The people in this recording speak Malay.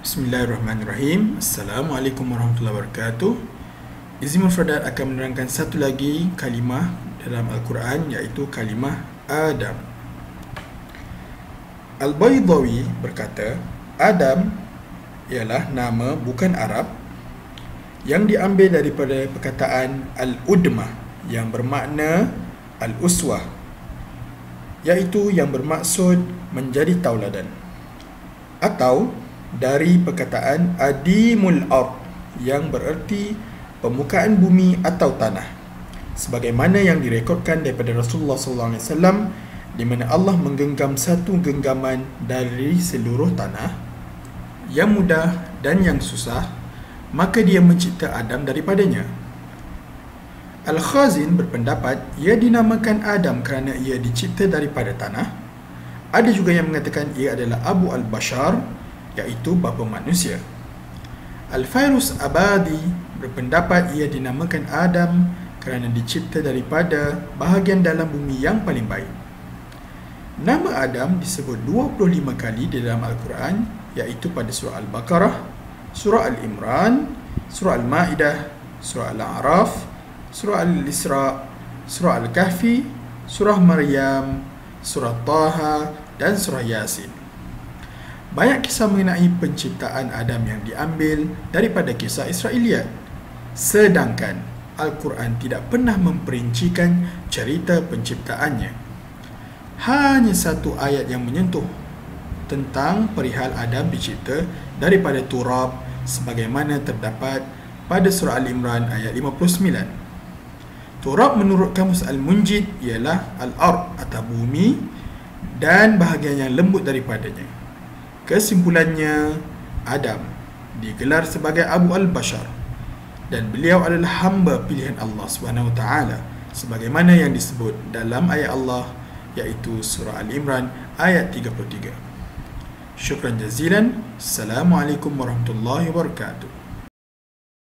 Bismillahirrahmanirrahim. Assalamualaikum warahmatullahi wabarakatuh. Izzy Mufradat akan menerangkan satu lagi kalimah dalam Al-Quran, iaitu kalimah Adam. Al-Baydawi berkata, Adam ialah nama bukan Arab yang diambil daripada perkataan Al-Udmah yang bermakna Al-Uswah, iaitu yang bermaksud menjadi tauladan, atau dari perkataan Adimul Ard yang bererti permukaan bumi atau tanah, sebagaimana yang direkodkan daripada Rasulullah SAW, di mana Allah menggenggam satu genggaman dari seluruh tanah, yang mudah dan yang susah, maka dia mencipta Adam daripadanya. Al-Khazin berpendapat ia dinamakan Adam kerana ia dicipta daripada tanah. Ada juga yang mengatakan ia adalah Abu al-Bashar, iaitu bapa manusia. Al-Fairuz Abadi berpendapat ia dinamakan Adam kerana dicipta daripada bahagian dalam bumi yang paling baik. Nama Adam disebut 25 kali di dalam Al-Quran, iaitu pada surah Al-Baqarah, surah Al-Imran, surah Al-Ma'idah, surah Al-A'raf, surah Al-Isra, surah Al-Kahfi, surah Maryam, surah Taha dan surah Yasin. Banyak kisah mengenai penciptaan Adam yang diambil daripada kisah Israiliyat, sedangkan Al-Quran tidak pernah memperincikan cerita penciptaannya. Hanya satu ayat yang menyentuh tentang perihal Adam dicipta daripada turab, sebagaimana terdapat pada surah Al-Imran ayat 59. Turab menurut Kamus Al-Munjid ialah Al-Ard atau bumi dan bahagian yang lembut daripadanya. Kesimpulannya, Adam digelar sebagai Abu al-Bashar dan beliau adalah hamba pilihan Allah SWT, sebagaimana yang disebut dalam ayat Allah, iaitu surah Al-Imran ayat 33. Syukran jazilan. Assalamualaikum warahmatullahi wabarakatuh.